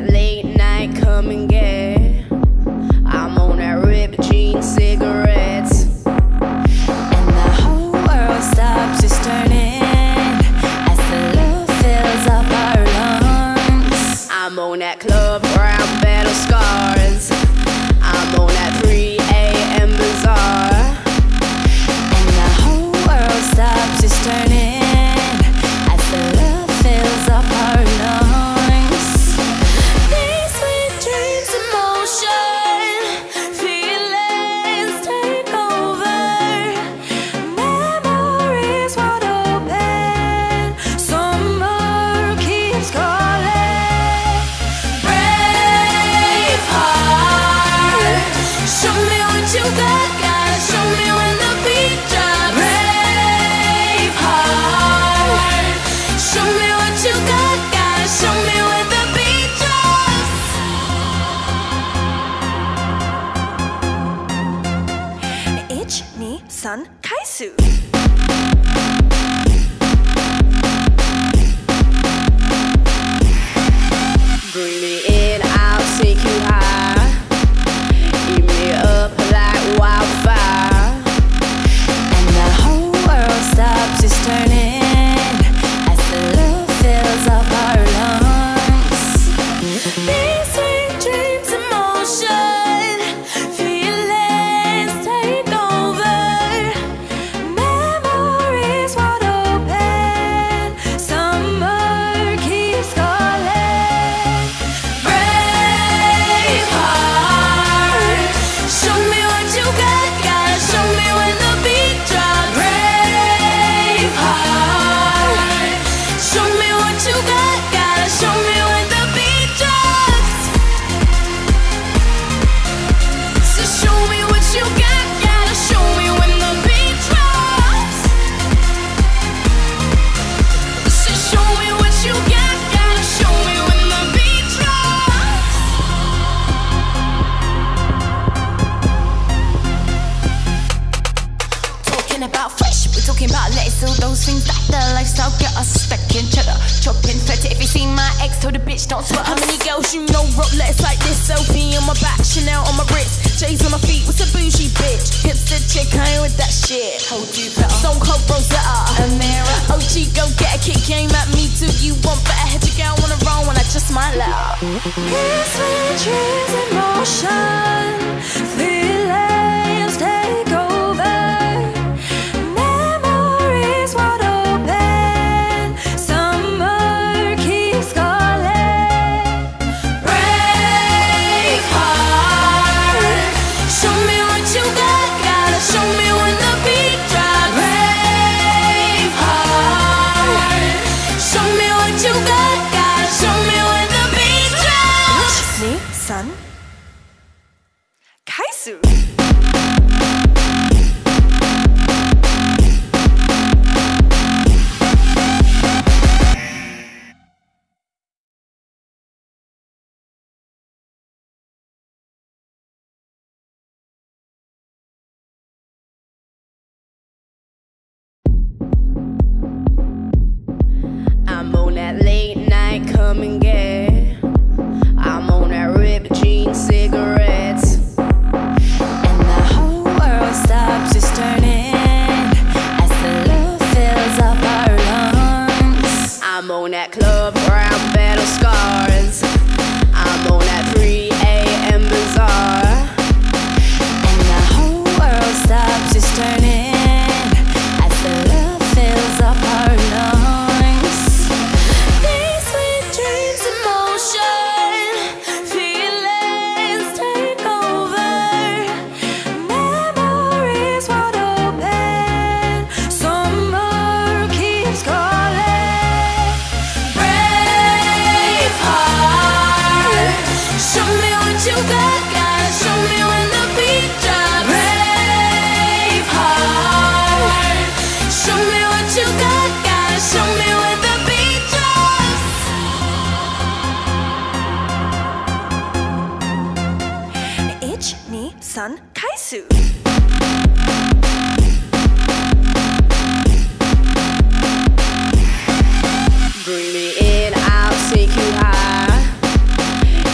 that late night come and get. I'm on that ripped jean cigarettes, and the whole world stops just turning as the love fills up our lungs. I'm on that club brown battle scars. I'm on that 3 a.m. bazaar, and the whole world stops just turning as the love fills up our lungs. These sweet dreams in motion, feelings take over, memories wide open, summer keeps calling. Brave heart, show me what you got, gotta show me when the beat drops. Brave heart, show me what you got, gotta show me when the beat drops. Ich, ni, san, kaisu. Bring me in, I'll take you high. Eat me up like wildfire, and the whole world stops just turning as the love fills up our lungs. These sweet dreams in motion, feelings take over, memories wide open, summer keeps calling. Brave heart, show me what you got, gotta show me when the beat drops. Brave heart, show me what you got, gotta show me when the beat drops. So show me what you got, gotta show me when the beat drops. So show me what you got, gotta show me when the beat drops. Talking about fresh, we're talking about lettuce, all those things that the lifestyle get us stacking cheddar, chopping feta. If you see my ex, told a bitch don't sweat. How many girls you know rock lettuce like this? Selfie on my back, Chanel on my wrist, J's on my feet. What's a bougie bitch? Hipster chick, I ain't with that shit. Hold you better. Stone Cold Rosetta, Amira, OG, go get a kick. Came at me too. You want better? Head your girl wanna roll when I just might let her. These sweet dreams in motion, feelings take over, memories wide open, summer keeps calling. Brave heart, show me what you got, gotta show me when the beat drops. Brave heart, show me what you got, gotta show me when the beat drops. Ni, san, kaisu. I'm on that late night come and get. I'm on that ripped jean cigarettes, and the whole world stops just turning as the love fills up our lungs. I'm on that club brown battle scars. I'm on that 3 a.m. bazaar, and the whole world stops just turning as the love fills up our lungs. These sweet dreams in motion, feelings take over, memories wide open, summer keeps calling. Brave heart, show me what you got, gotta show me when the beat drops. Brave heart, show me what you got, gotta show me when the beat drops. Ich, ni, san, kaisu. Bring me in, I'll take you high.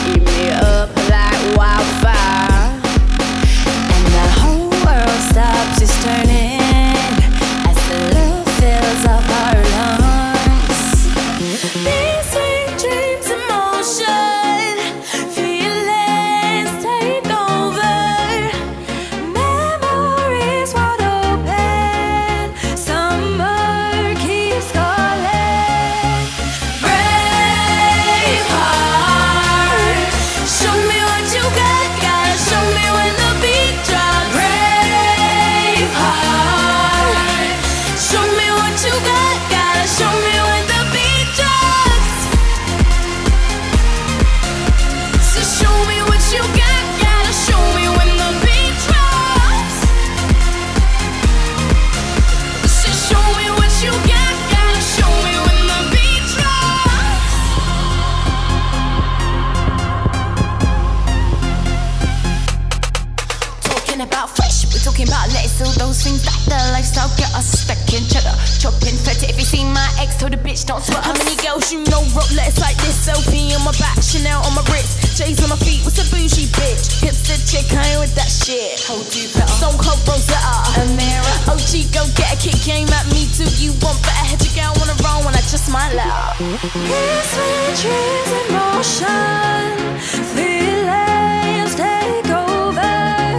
my ex told a bitch don't sweat. How many girls you know rock letters like this? Selfie on my back, Chanel on my wrist, J's on my feet, what's a bougie bitch? Hipster chick, I ain't with that shit. Hold you better. Stone Cold Rosetta, Amira, OG, go get a kick game at me too. You want better, head your girl wanna roll when I just might let up. It's when dreams in motion, feelings take over,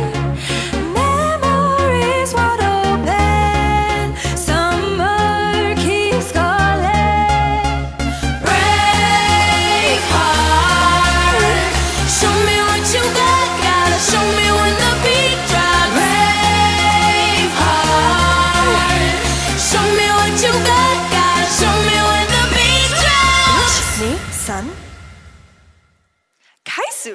memories wide open, summer keeps calling. Brave heart, show me what you got, gotta show me when the beat drops. Brave heart, show me what you got, gotta show me when the beat drops. Nissan Kaisu.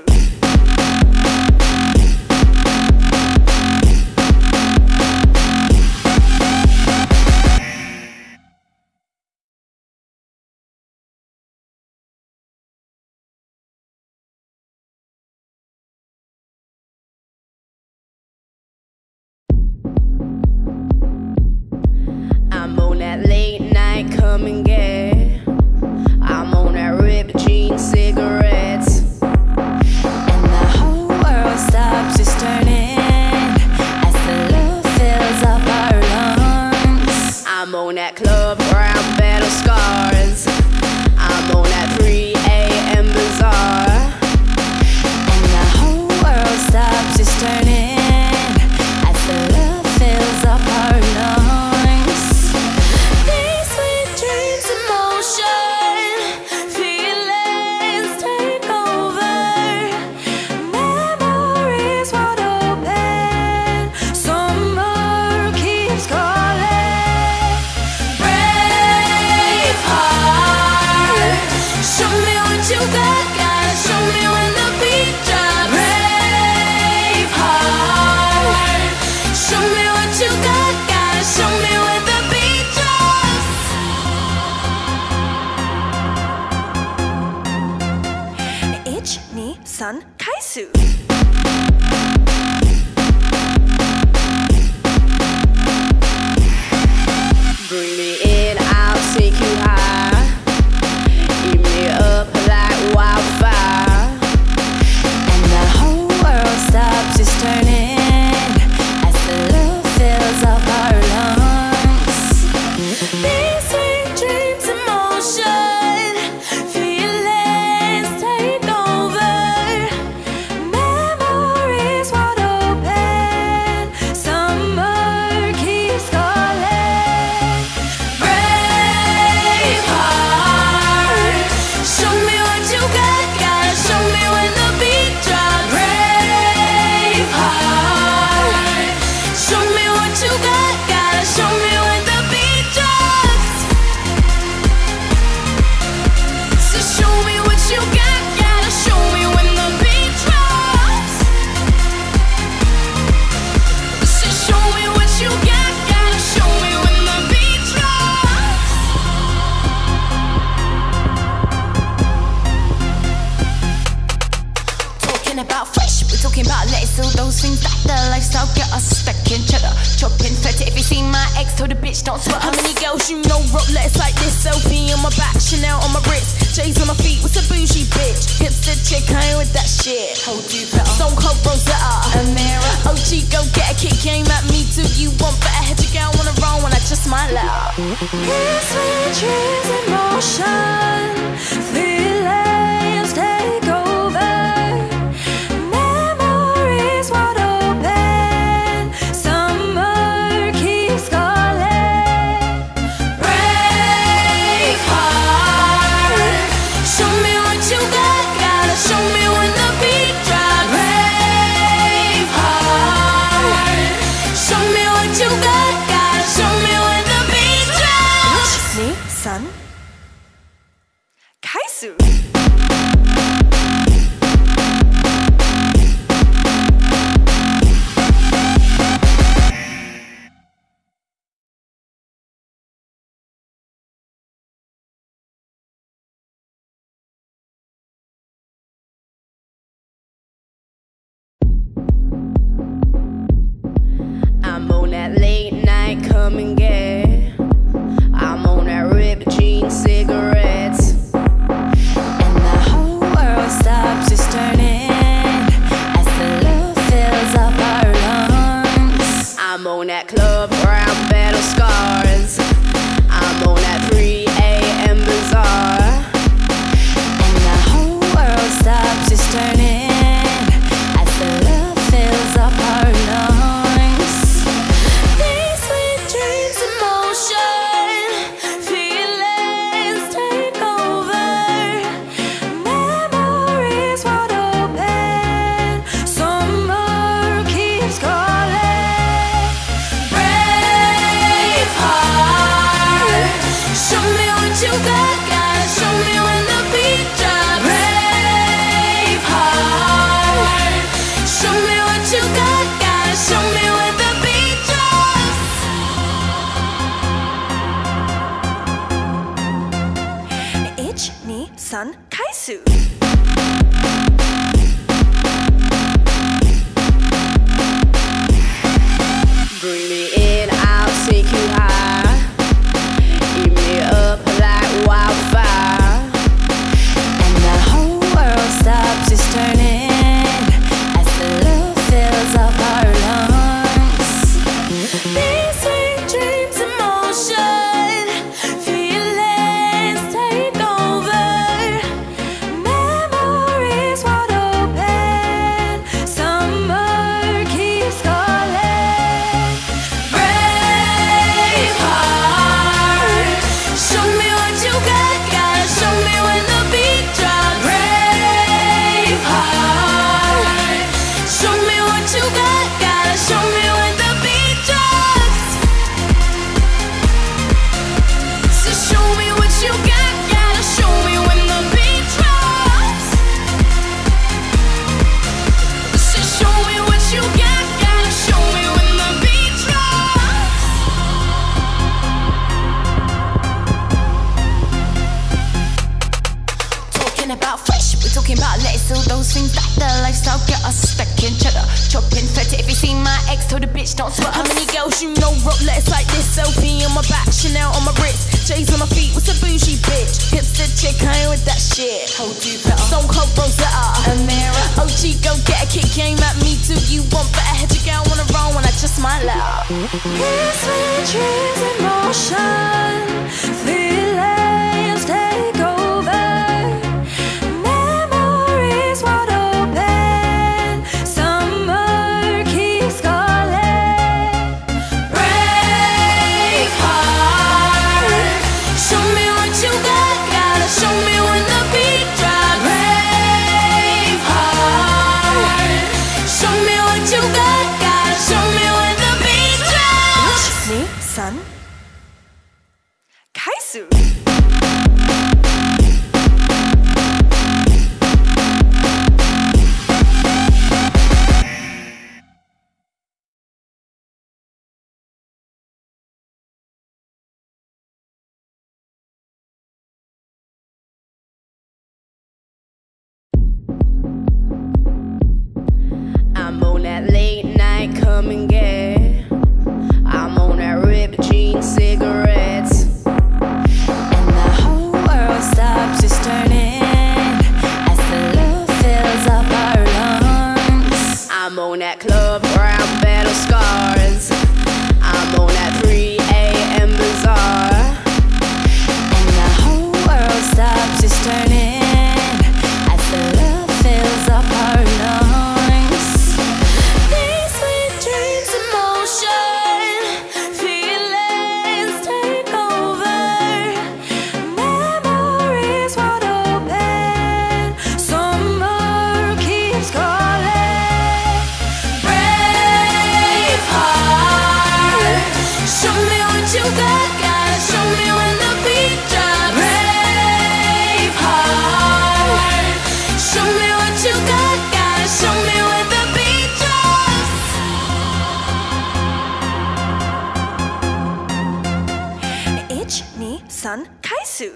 I'm on that late night, come and get. I'm on that ripped jeans, cigarettes, And the whole world stops just turning as the love fills up our lungs. I'm on that club round battle scars. I'm on that 3 a.m. bazaar. And the whole world stops just turning as the love fills up our lungs. These sweet dreams in motion, Feelings take over, memories wide open, summer keeps calling. brave heart, show me what you got, gotta show me when the beat drops. Brave heart, show me what you got, gotta show me when the beat drops. Ich Nissan Kaisu. Bring me in, I'll take you high. Eat me up like wildfire. And the whole world stops just turning as the love fills up our lungs. These sweet dreams in motion, Feelings take over, memories wide open, summer keeps calling. brave heart, show me what you got, gotta show me when the beat drops. Brave heart, show me what you got, gotta show me when the beat drops. So show me what you got, gotta show me when the beat drops. So show me what you got, gotta show me when the beat drops. Talking about fresh, we're talking about lettuce, all those things that the lifestyle get us stacking cheddar, chopping feta. If you see my ex, told a bitch don't sweat. How many girls you know rock letters like this? Selfie on my back, Chanel on my wrist, J's on my feet, what's a bougie bitch? Hipster chick, I ain't with that shit. Hold you better. Stone Cold Rosetta, Amira, OG, go get a kick game at me too. You want better, head your girl wanna roll when I just might let up. it's when dreams in motion, feelings take over, memories wide open, summer keeps calling. Brave heart, show me what you got, gotta show me when the beat drops. Brave heart, show me what you got, gotta show me when the beat drops. Nissan Kaisu. I'm on that late night, come and get. I'm on that ripped Sun Kaisu. Bring me in, I'll take you high. Eat me up like wildfire. And the whole world stops its turning as the love fills up our lungs. These sweet dreams in motion, feelings take over. Memories wide open, summer keeps calling. Brave heart, show me what you got, gotta show me when the beat drops. Brave heart, show me what you got, gotta show me when the beat drops. So show me what you got, gotta show me when the beat drops. So show me what you got, gotta show me when the beat drops. Talking about fresh, we're talking about lettuce, all those things that the lifestyle get us stuck in cheddar. Chopping feta, if you see my ex, told the bitch don't sweat. How many girls you know rock lettuce like this? Selfie on my back, Chanel on my wrist, J's on my feet, what's a bougie bitch? Hipster chick, I ain't with that shit. Hold you better. Stone Cold Rosetta, Amira, OG, go get a kick game at me too. You want better head, your girl wanna roll when I just might let her. These sweet dreams in motion, feelings take over. Memories wide open, summer keeps calling. Brave heart, show me what you got, gotta show me when the beat drops. Brave heart, show me what you got, gotta show me when the beat drops. Me, Sun Kaisu. I'm on that late night, come and get. I'm on that ripped jean cigarettes. And the whole world stops its turning as the love fills up our lungs. I'm on that club brown battle scars. I'm on that 3 a.m. bazaar. And the whole world stops its turning as the love fills up our lungs. These sweet dreams in motion, feelings take over. Memories wide open, summer keeps calling. Brave heart, show me what you got, gotta show me when the beat drops. Brave heart, show me what you got, gotta show me when the beat drops. Ich ni Sun Kaisu.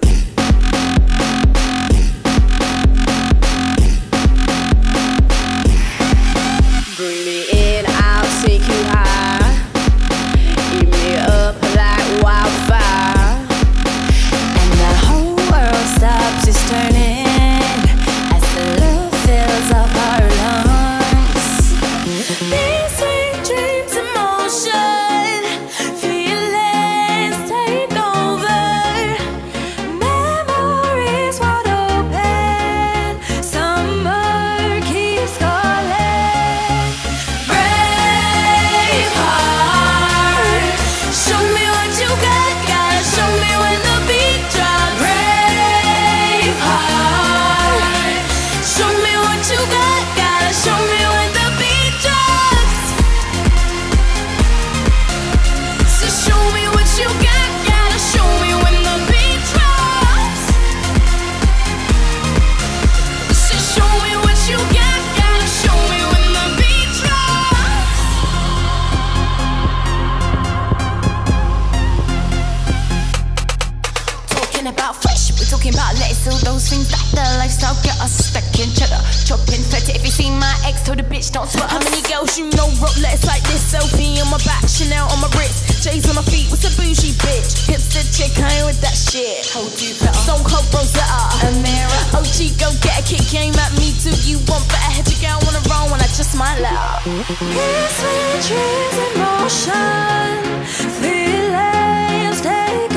Bring me in, I'll take you high. Eat me up like wildfire. And the whole world stops its turning as the love fills up our lungs. These sweet dreams in motion, feelings take over. Memories wide open, summer keeps calling. Brave heart, show me what you got, gotta show me when the beat drops. Brave heart, show me what you got, gotta show me when the beat drops. So show me what you got, gotta show me when the beat drops. So show me what you got, gotta show me when the beat drops. Talking about fresh, We're talking about lettuce, all those things that the lifestyle get us stacking cheddar, chopping feta. If you see my ex, told the bitch don't sweat. How many girls you know rock lettuce like this? Selfie on my back, Chanel on my wrist, J's on my feet. What's a bougie bitch? Hipster chick, I ain't with that shit. Hold you better. Stone Cold Rosetta, Amira, OG, go get a kick game at me too. You want better head to girl wanna roll when I just might let up. His sweet dreams in motion, feelings take